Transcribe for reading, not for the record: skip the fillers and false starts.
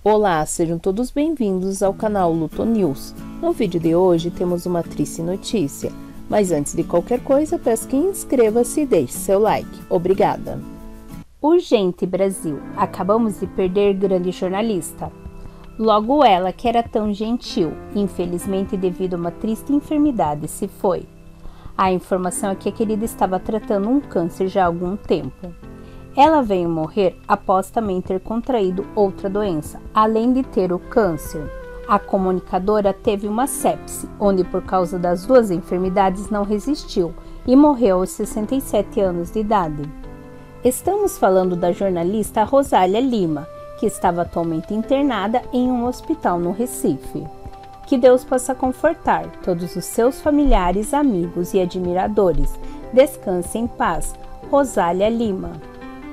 Olá, sejam todos bem-vindos ao canal Luto News. No vídeo de hoje temos uma triste notícia, mas antes de qualquer coisa peço que inscreva-se e deixe seu like. Obrigada! Urgente, Brasil! Acabamos de perder grande jornalista. Logo ela, que era tão gentil, infelizmente devido a uma triste enfermidade, se foi. A informação é que a querida estava tratando um câncer já há algum tempo. Ela veio morrer após também ter contraído outra doença, além de ter o câncer. A comunicadora teve uma sepse, onde por causa das duas enfermidades não resistiu e morreu aos 67 anos de idade. Estamos falando da jornalista Rosália Lima, que estava atualmente internada em um hospital no Recife. Que Deus possa confortar todos os seus familiares, amigos e admiradores. Descanse em paz, Rosália Lima.